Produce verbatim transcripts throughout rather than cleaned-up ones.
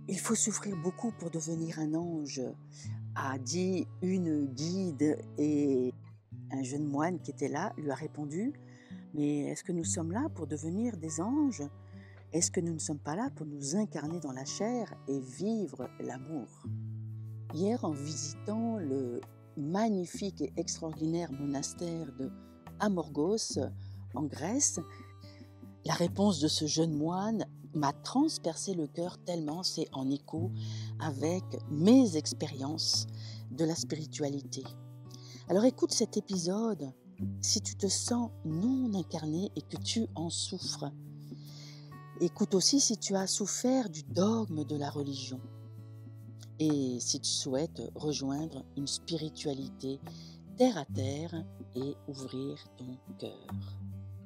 Il faut souffrir beaucoup pour devenir un ange, a dit une guide, et un jeune moine qui était là lui a répondu: «Mais est-ce que nous sommes là pour devenir des anges? Est-ce que nous ne sommes pas là pour nous incarner dans la chair et vivre l'amour?» Hier, en visitant le magnifique et extraordinaire monastère de Amorgos en Grèce, la réponse de ce jeune moine m'a transpercé le cœur tellement c'est en écho avec mes expériences de la spiritualité. Alors écoute cet épisode si tu te sens non incarné et que tu en souffres. Écoute aussi si tu as souffert du dogme de la religion et si tu souhaites rejoindre une spiritualité terre à terre et ouvrir ton cœur.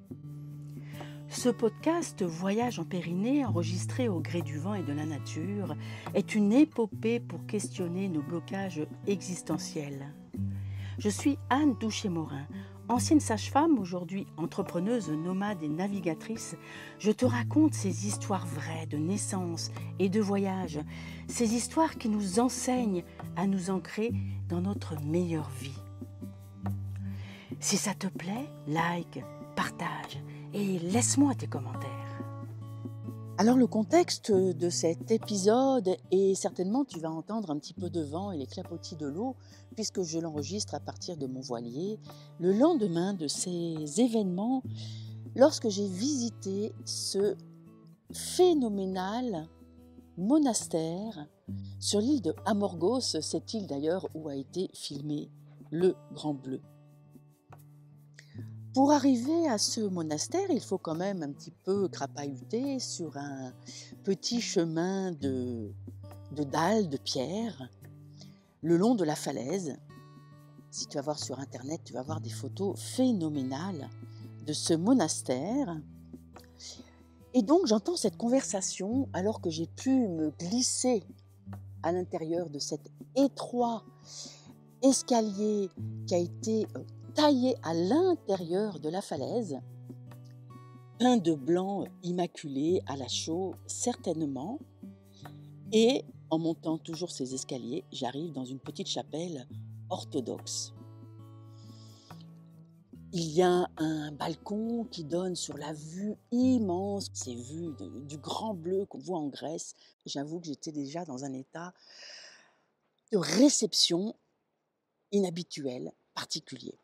Ce podcast Voyage en Périnée, enregistré au gré du vent et de la nature, est une épopée pour questionner nos blocages existentiels. Je suis Anne Douchet-Morin, ancienne sage-femme, aujourd'hui entrepreneuse, nomade et navigatrice. Je te raconte ces histoires vraies de naissance et de voyage, ces histoires qui nous enseignent à nous ancrer dans notre meilleure vie. Si ça te plaît, like, partage et laisse-moi tes commentaires. Alors le contexte de cet épisode est certainement, tu vas entendre un petit peu de vent et les clapotis de l'eau, puisque je l'enregistre à partir de mon voilier, le lendemain de ces événements, lorsque j'ai visité ce phénoménal monastère sur l'île de Amorgos, cette île d'ailleurs où a été filmé Le Grand Bleu. Pour arriver à ce monastère, il faut quand même un petit peu crapahuter sur un petit chemin de, de dalles, de pierre, le long de la falaise. Si tu vas voir sur internet, tu vas voir des photos phénoménales de ce monastère. Et donc j'entends cette conversation alors que j'ai pu me glisser à l'intérieur de cet étroit escalier qui a été taillé à l'intérieur de la falaise, peint de blanc immaculé à la chaux certainement, et en montant toujours ces escaliers, j'arrive dans une petite chapelle orthodoxe. Il y a un balcon qui donne sur la vue immense, ces vues de, du Grand Bleu qu'on voit en Grèce. J'avoue que j'étais déjà dans un état de réception inhabituel, particulier.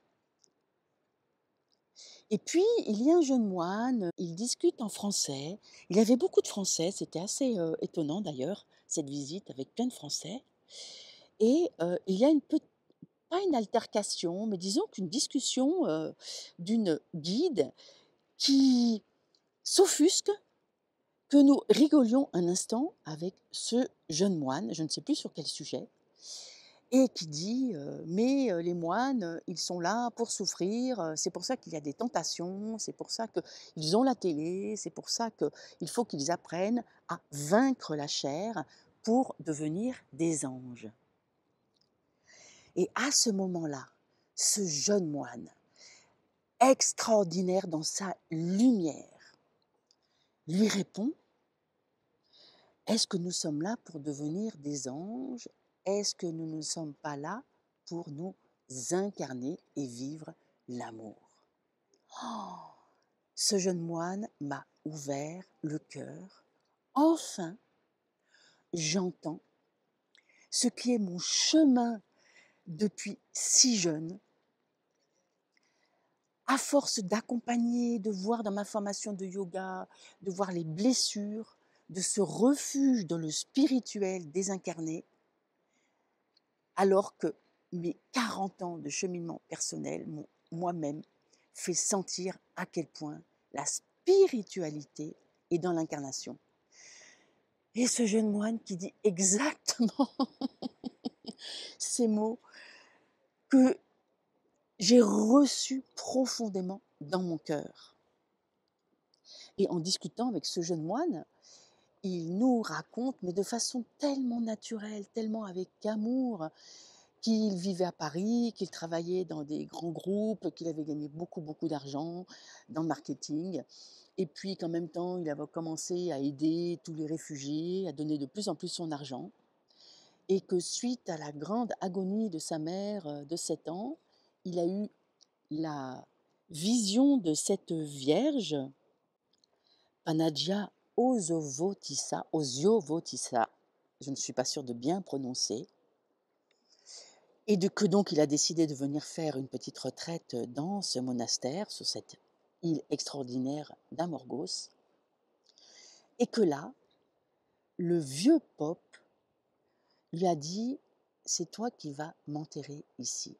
Et puis, il y a un jeune moine, il discute en français. Il avait beaucoup de français, c'était assez euh, étonnant d'ailleurs, cette visite avec plein de français. Et euh, il y a une petite, pas une altercation, mais disons qu'une discussion euh, d'une guide qui s'offusque que nous rigolions un instant avec ce jeune moine, je ne sais plus sur quel sujet, et qui dit euh, mais euh, les moines, euh, ils sont là pour souffrir, euh, c'est pour ça qu'il y a des tentations, c'est pour ça qu'ils ont la télé, c'est pour ça qu'il faut qu'ils apprennent à vaincre la chair pour devenir des anges. Et à ce moment-là, ce jeune moine, extraordinaire dans sa lumière, lui répond: est-ce que nous sommes là pour devenir des anges? Est-ce que nous ne sommes pas là pour nous incarner et vivre l'amour? Oh, ce jeune moine m'a ouvert le cœur. Enfin, j'entends ce qui est mon chemin depuis si jeune. À force d'accompagner, de voir dans ma formation de yoga, de voir les blessures, de ce refuge dans le spirituel désincarné, alors que mes quarante ans de cheminement personnel m'ont moi-même fait sentir à quel point la spiritualité est dans l'incarnation. Et ce jeune moine qui dit exactement ces mots que j'ai reçus profondément dans mon cœur. Et en discutant avec ce jeune moine, il nous raconte, mais de façon tellement naturelle, tellement avec amour, qu'il vivait à Paris, qu'il travaillait dans des grands groupes, qu'il avait gagné beaucoup, beaucoup d'argent dans le marketing et puis qu'en même temps, il avait commencé à aider tous les réfugiés, à donner de plus en plus son argent et que suite à la grande agonie de sa mère, heu, de sept ans, il a eu la vision de cette Vierge, Panagia Ozovotissa Oziovotissa, je ne suis pas sûre de bien prononcer, et de que donc il a décidé de venir faire une petite retraite dans ce monastère, sur cette île extraordinaire d'Amorgos, et que là, le vieux Pope lui a dit: «C'est toi qui vas m'enterrer ici».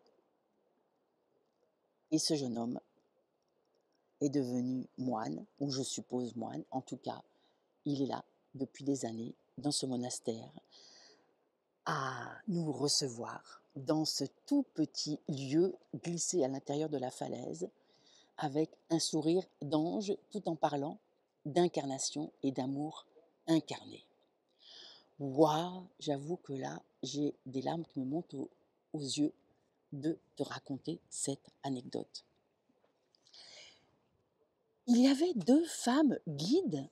Et ce jeune homme est devenu moine, ou je suppose moine, en tout cas, il est là depuis des années, dans ce monastère, à nous recevoir dans ce tout petit lieu glissé à l'intérieur de la falaise, avec un sourire d'ange, tout en parlant d'incarnation et d'amour incarné. Waouh, j'avoue que là, j'ai des larmes qui me montent aux, aux yeux de te raconter cette anecdote. Il y avait deux femmes guides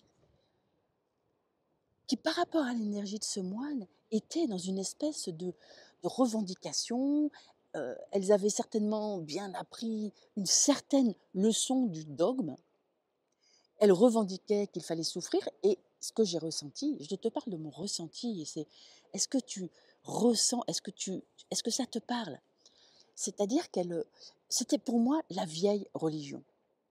qui, par rapport à l'énergie de ce moine, étaient dans une espèce de, de revendication. Euh, elles avaient certainement bien appris une certaine leçon du dogme. Elles revendiquaient qu'il fallait souffrir. Et ce que j'ai ressenti, je te parle de mon ressenti, et c'est, est-ce que tu ressens, est-ce que, tu, est-ce que ça te parle? C'est-à-dire qu'elle, c'était pour moi la vieille religion.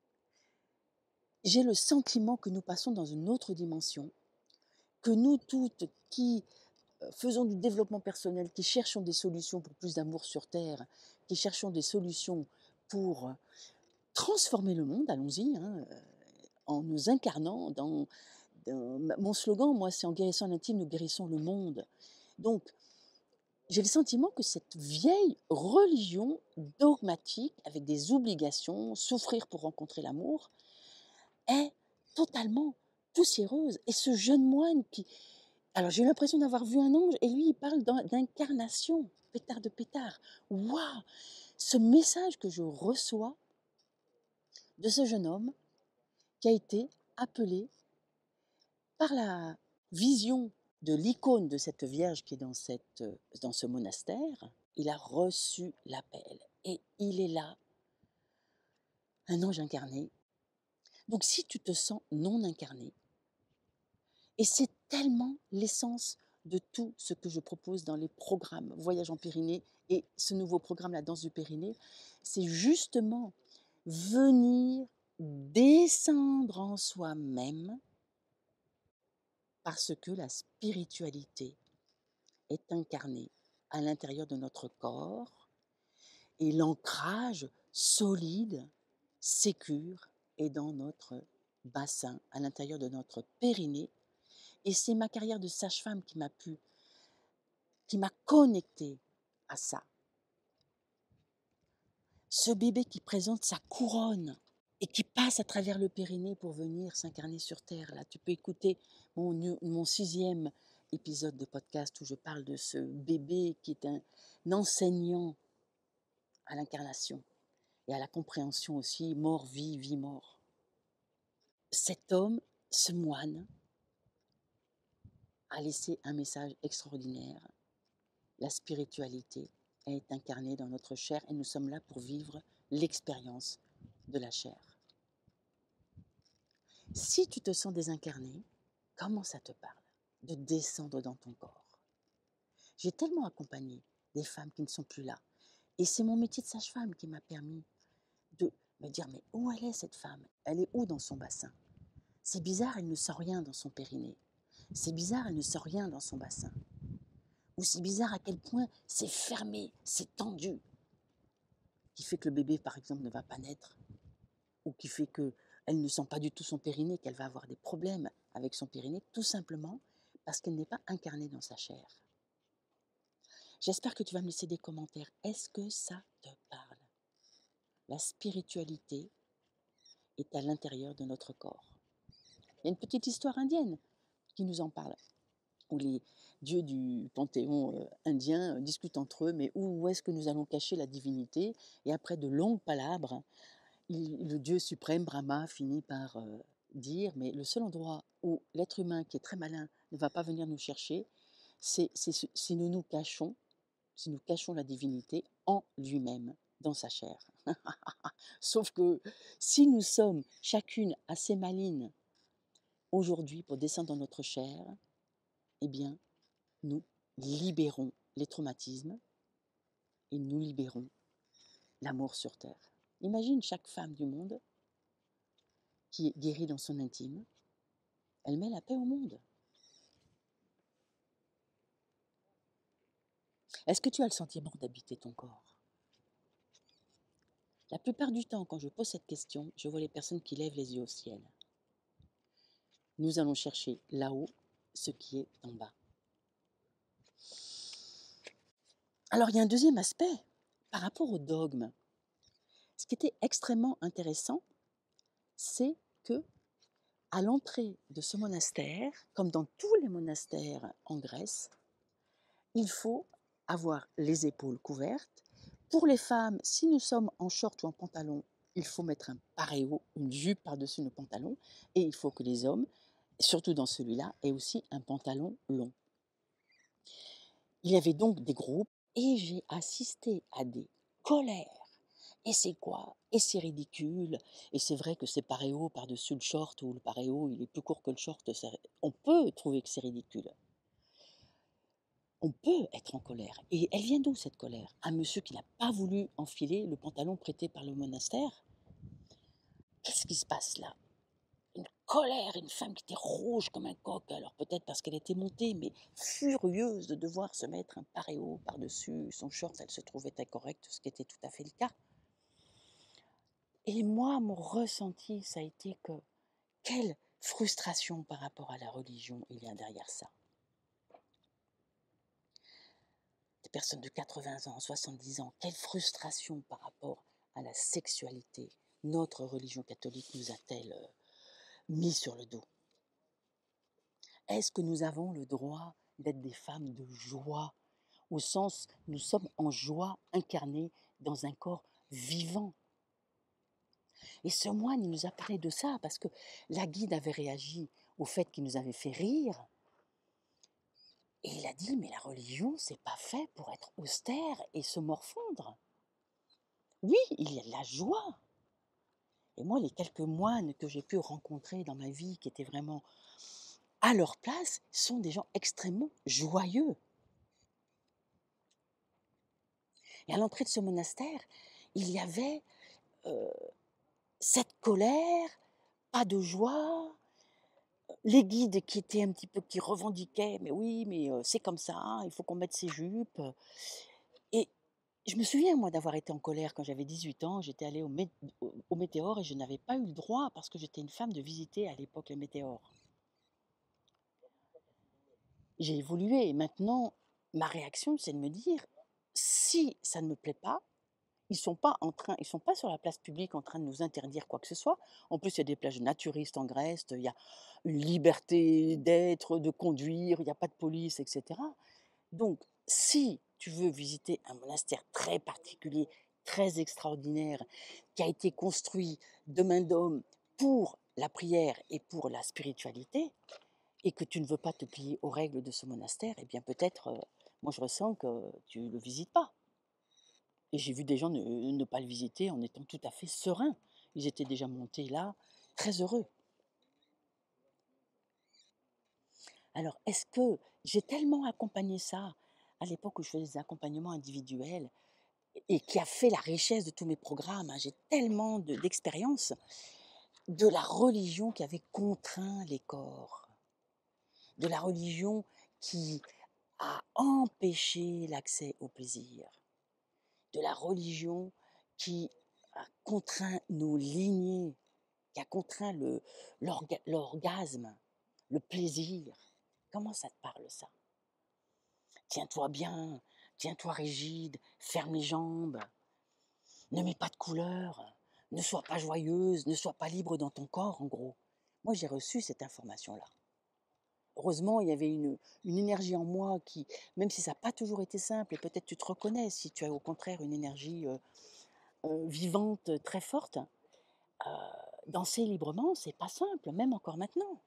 J'ai le sentiment que nous passons dans une autre dimension, que nous toutes qui faisons du développement personnel, qui cherchons des solutions pour plus d'amour sur Terre, qui cherchons des solutions pour transformer le monde, allons-y, hein, en nous incarnant dans, dans... Mon slogan, moi, c'est « En guérissant l'intime, nous guérissons le monde ». Donc, j'ai le sentiment que cette vieille religion dogmatique, avec des obligations, souffrir pour rencontrer l'amour, est totalement poussiéreuse. Et ce jeune moine qui... Alors j'ai eu l'impression d'avoir vu un ange, et lui il parle d'incarnation, pétard de pétard. Waouh! Ce message que je reçois de ce jeune homme qui a été appelé par la vision de l'icône de cette Vierge qui est dans, cette, dans ce monastère, il a reçu l'appel et il est là, un ange incarné. Donc si tu te sens non incarné, et c'est tellement l'essence de tout ce que je propose dans les programmes Voyage en Pyrénées et ce nouveau programme La Danse du Périnée, c'est justement venir descendre en soi-même parce que la spiritualité est incarnée à l'intérieur de notre corps et l'ancrage solide, sécure est dans notre bassin, à l'intérieur de notre périnée. Et c'est ma carrière de sage-femme qui m'a pu, qui m'a connectée à ça. Ce bébé qui présente sa couronne et qui passe à travers le périnée pour venir s'incarner sur Terre. Là, tu peux écouter mon, mon sixième épisode de podcast où je parle de ce bébé qui est un, un enseignant à l'incarnation et à la compréhension aussi, mort, vie, vie, mort. Cet homme, ce moine, a laissé un message extraordinaire. La spiritualité est incarnée dans notre chair et nous sommes là pour vivre l'expérience de la chair. Si tu te sens désincarné, comment ça te parle de descendre dans ton corps? J'ai tellement accompagné des femmes qui ne sont plus là. Et c'est mon métier de sage-femme qui m'a permis de me dire, mais où elle est cette femme? Elle est où dans son bassin? C'est bizarre, elle ne sent rien dans son périnée. C'est bizarre, elle ne sent rien dans son bassin. Ou c'est bizarre à quel point c'est fermé, c'est tendu. Qui fait que le bébé, par exemple, ne va pas naître. Ou qui fait qu'elle ne sent pas du tout son périnée, qu'elle va avoir des problèmes avec son périnée, tout simplement parce qu'elle n'est pas incarnée dans sa chair. J'espère que tu vas me laisser des commentaires. Est-ce que ça te parle? La spiritualité est à l'intérieur de notre corps. Il y a une petite histoire indienne qui nous en parle, où les dieux du panthéon indien discutent entre eux, mais où est-ce que nous allons cacher la divinité? Et après de longues palabres, il, le dieu suprême, Brahma, finit par euh, dire, mais le seul endroit où l'être humain qui est très malin ne va pas venir nous chercher, c'est c'est si si nous nous cachons, si nous cachons la divinité en lui-même, dans sa chair. Sauf que si nous sommes chacune assez malines aujourd'hui pour descendre dans notre chair, eh bien, nous libérons les traumatismes et nous libérons l'amour sur terre. Imagine chaque femme du monde qui est guérie dans son intime, elle met la paix au monde. Est-ce que tu as le sentiment d'habiter ton corps? La plupart du temps, quand je pose cette question, je vois les personnes qui lèvent les yeux au ciel. Nous allons chercher là-haut ce qui est en bas. Alors, il y a un deuxième aspect par rapport au dogme. Ce qui était extrêmement intéressant, c'est que à l'entrée de ce monastère, comme dans tous les monastères en Grèce, il faut avoir les épaules couvertes. Pour les femmes, si nous sommes en short ou en pantalon, il faut mettre un paréo, une jupe par-dessus nos pantalons. Et il faut que les hommes, surtout dans celui-là, aient aussi un pantalon long. Il y avait donc des groupes et j'ai assisté à des colères. Et c'est quoi? Et c'est ridicule. Et c'est vrai que c'est paréo par-dessus le short ou le paréo, il est plus court que le short. On peut trouver que c'est ridicule. On peut être en colère. Et elle vient d'où cette colère? Un monsieur qui n'a pas voulu enfiler le pantalon prêté par le monastère? Qu'est-ce qui se passe là? Une colère, une femme qui était rouge comme un coq, alors peut-être parce qu'elle était montée, mais furieuse de devoir se mettre un paréo par-dessus son short, elle se trouvait incorrecte, ce qui était tout à fait le cas. Et moi, mon ressenti, ça a été que quelle frustration par rapport à la religion il y a derrière ça. Des personnes de quatre-vingts ans, soixante-dix ans, quelle frustration par rapport à la sexualité. Notre religion catholique nous a-t-elle euh, mis sur le dos? Est-ce que nous avons le droit d'être des femmes de joie, au sens nous sommes en joie incarnée dans un corps vivant? Et ce moine, il nous a parlé de ça, parce que la guide avait réagi au fait qu'il nous avait fait rire. Et il a dit, mais la religion, c'est pas fait pour être austère et se morfondre. Oui, il y a de la joie. Et moi, les quelques moines que j'ai pu rencontrer dans ma vie, qui étaient vraiment à leur place, sont des gens extrêmement joyeux. Et à l'entrée de ce monastère, il y avait euh, cette colère, pas de joie, les guides qui étaient un petit peu, qui revendiquaient, mais oui, mais euh, c'est comme ça, hein, il faut qu'on mette ses jupes. Et je me souviens, moi, d'avoir été en colère quand j'avais dix-huit ans. J'étais allée au, Mé- au, au Météor et je n'avais pas eu le droit, parce que j'étais une femme, de visiter à l'époque le Météor. J'ai évolué et maintenant, ma réaction, c'est de me dire, si ça ne me plaît pas, ils sont pas en train, ils sont pas sur la place publique en train de nous interdire quoi que ce soit. En plus, il y a des plages naturistes en Grèce, il y a une liberté d'être, de conduire, il n'y a pas de police, et cetera. Donc, si tu veux visiter un monastère très particulier, très extraordinaire, qui a été construit de main d'homme pour la prière et pour la spiritualité, et que tu ne veux pas te plier aux règles de ce monastère, eh bien peut-être, euh, moi je ressens que tu ne le visites pas. Et j'ai vu des gens ne, ne pas le visiter en étant tout à fait sereins. Ils étaient déjà montés là, très heureux. Alors, est-ce que j'ai tellement accompagné ça à l'époque où je faisais des accompagnements individuels et qui a fait la richesse de tous mes programmes, hein, j'ai tellement de- d'expérience de la religion qui avait contraint les corps, de la religion qui a empêché l'accès au plaisir, de la religion qui a contraint nos lignées, qui a contraint le, l'orga- l'orgasme, le plaisir. Comment ça te parle, ça? Tiens-toi bien, tiens-toi rigide, ferme les jambes, ne mets pas de couleur, ne sois pas joyeuse, ne sois pas libre dans ton corps, en gros. Moi, j'ai reçu cette information-là. Heureusement, il y avait une, une énergie en moi qui, même si ça n'a pas toujours été simple, et peut-être tu te reconnais si tu as au contraire une énergie euh, euh, vivante très forte, danser librement, c'est pas simple, même encore maintenant.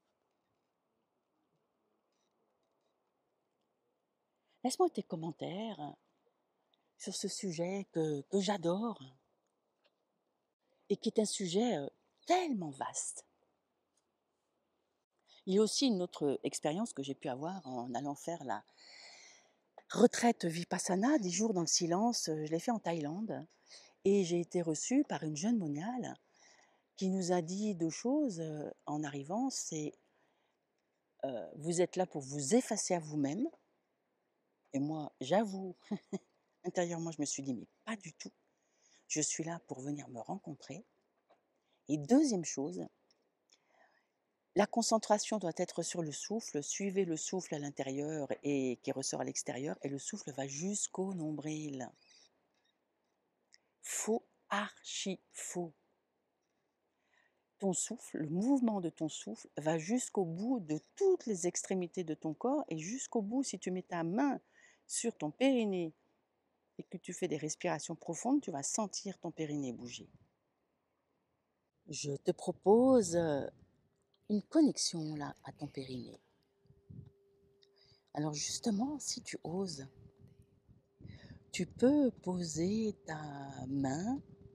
Laisse-moi tes commentaires sur ce sujet que, que j'adore et qui est un sujet euh, tellement vaste. Il y a aussi une autre expérience que j'ai pu avoir en allant faire la retraite Vipassana, dix jours dans le silence. Je l'ai fait en Thaïlande et j'ai été reçue par une jeune moniale qui nous a dit deux choses euh, en arrivant. C'est euh, vous êtes là pour vous effacer à vous-même. Et moi, j'avoue, intérieurement, je me suis dit, mais pas du tout. Je suis là pour venir me rencontrer. Et deuxième chose, la concentration doit être sur le souffle. Suivez le souffle à l'intérieur et qui ressort à l'extérieur. Et le souffle va jusqu'au nombril. Faux, archi faux. Ton souffle, le mouvement de ton souffle va jusqu'au bout de toutes les extrémités de ton corps et jusqu'au bout, si tu mets ta main sur ton périnée et que tu fais des respirations profondes, tu vas sentir ton périnée bouger. Je te propose une connexion là à ton périnée. Alors justement, si tu oses, tu peux poser ta main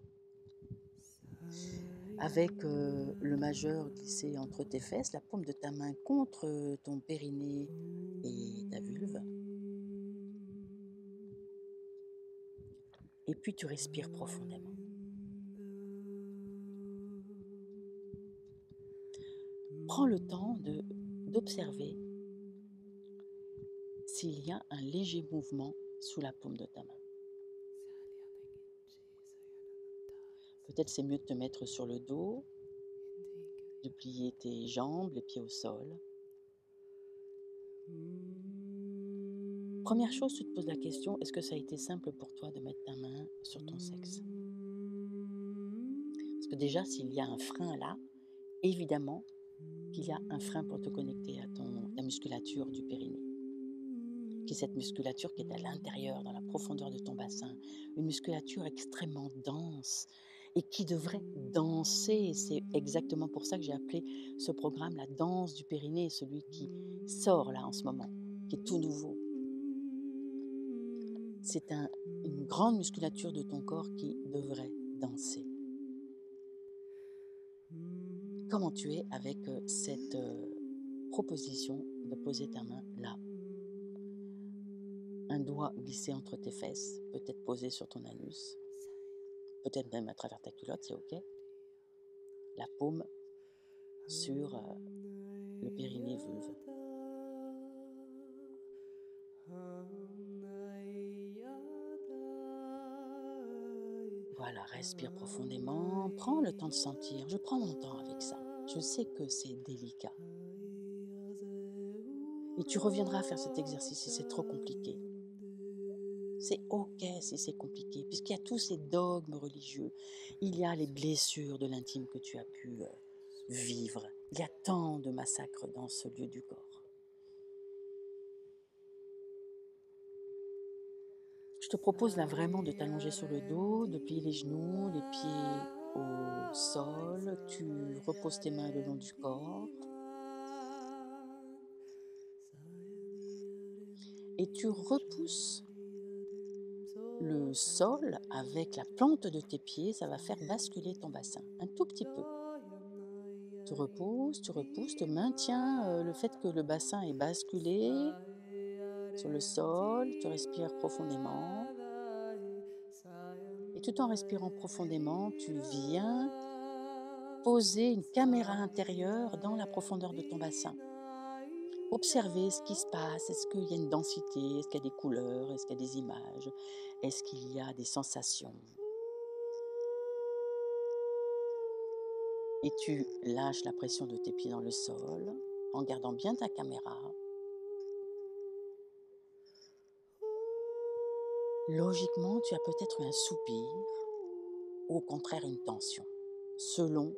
avec euh, le majeur glissé entre tes fesses, la paume de ta main contre ton périnée et ta vulve. Et puis tu respires profondément. Prends le temps de, d'observer s'il y a un léger mouvement sous la paume de ta main. Peut-être c'est mieux de te mettre sur le dos, de plier tes jambes, les pieds au sol. Première chose, tu te poses la question, est-ce que ça a été simple pour toi de mettre ta main sur ton sexe? Parce que déjà, s'il y a un frein là, évidemment qu'il y a un frein pour te connecter à ton, ta musculature du périnée. Qui est cette musculature qui est à l'intérieur, dans la profondeur de ton bassin. Une musculature extrêmement dense et qui devrait danser. C'est exactement pour ça que j'ai appelé ce programme la danse du périnée, celui qui sort là en ce moment, qui est tout nouveau. C'est un, une grande musculature de ton corps qui devrait danser. Comment tu es avec cette euh, proposition de poser ta main là? Un doigt glissé entre tes fesses, peut-être posé sur ton anus, peut-être même à travers ta culotte, c'est ok. La paume sur euh, le périnée vulve. Voilà, respire profondément, prends le temps de sentir. Je prends mon temps avec ça. Je sais que c'est délicat. Et tu reviendras faire cet exercice si c'est trop compliqué. C'est ok si c'est compliqué, puisqu'il y a tous ces dogmes religieux. Il y a les blessures de l'intime que tu as pu euh, vivre. Il y a tant de massacres dans ce lieu du corps. Je te propose là vraiment de t'allonger sur le dos, de plier les genoux, les pieds au sol. Tu reposes tes mains le long du corps. Et tu repousses le sol avec la plante de tes pieds. Ça va faire basculer ton bassin un tout petit peu. Tu repousses, tu repousses, tu maintiens euh, le fait que le bassin est basculé sur le sol. Tu respires profondément. Et tout en respirant profondément, tu viens poser une caméra intérieure dans la profondeur de ton bassin. Observer ce qui se passe. Est-ce qu'il y a une densité? Est-ce qu'il y a des couleurs? Est-ce qu'il y a des images? Est-ce qu'il y a des sensations? Et tu lâches la pression de tes pieds dans le sol en gardant bien ta caméra. Logiquement, tu as peut-être un soupir ou au contraire une tension, selon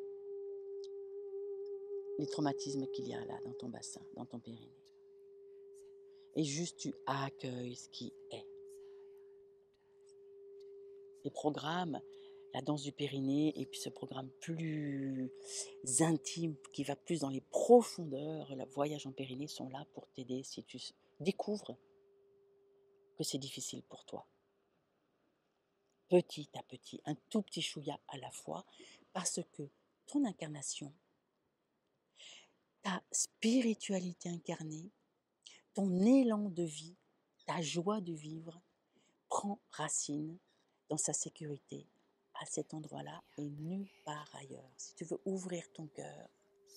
les traumatismes qu'il y a là dans ton bassin, dans ton périnée. Et juste tu accueilles ce qui est. Les programmes la danse du périnée et puis ce programme plus intime qui va plus dans les profondeurs, le voyage en périnée sont là pour t'aider si tu s- découvres que c'est difficile pour toi. Petit à petit, un tout petit chouïa à la fois, parce que ton incarnation, ta spiritualité incarnée, ton élan de vie, ta joie de vivre prend racine dans sa sécurité à cet endroit-là et nulle part ailleurs. Si tu veux ouvrir ton cœur,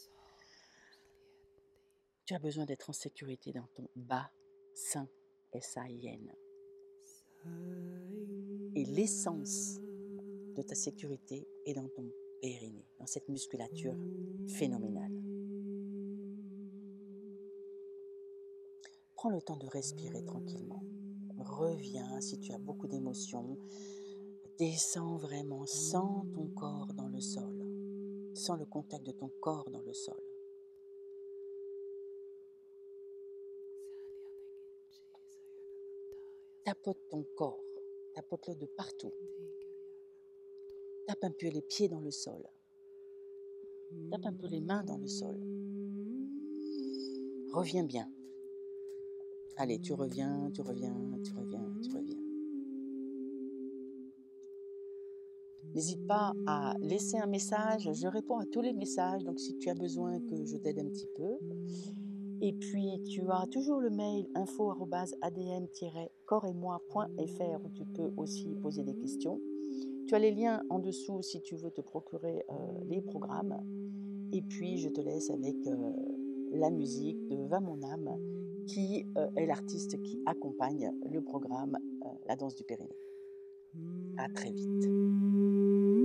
tu as besoin d'être en sécurité dans ton bassin, S A I N. Et l'essence de ta sécurité est dans ton périnée, dans cette musculature phénoménale. Prends le temps de respirer tranquillement. Reviens si tu as beaucoup d'émotions. Descends vraiment, sens ton corps dans le sol. Sens le contact de ton corps dans le sol. Tapote ton corps. Tapote-le de partout. Tape un peu les pieds dans le sol. Tape un peu les mains dans le sol. Reviens bien. Allez, tu reviens, tu reviens, tu reviens, tu reviens. N'hésite pas à laisser un message. Je réponds à tous les messages, donc si tu as besoin que je t'aide un petit peu. Et puis, tu as toujours le mail info arobase a d m tiret corps et moi point f r où tu peux aussi poser des questions. Tu as les liens en dessous si tu veux te procurer euh, les programmes. Et puis, je te laisse avec euh, la musique de Va mon âme, qui euh, est l'artiste qui accompagne le programme euh, La danse du périnée. À très vite.